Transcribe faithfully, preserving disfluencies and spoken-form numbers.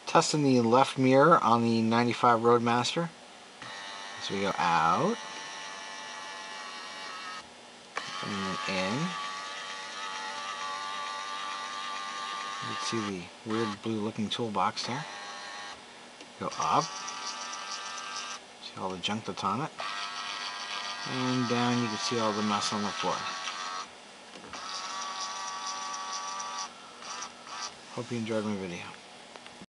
Testing the left mirror on the ninety-five Roadmaster. So we go out and then in. You can see the weird blue looking toolbox there. Go up. See all the junk that's on it. And down you can see all the mess on the floor. Hope you enjoyed my video.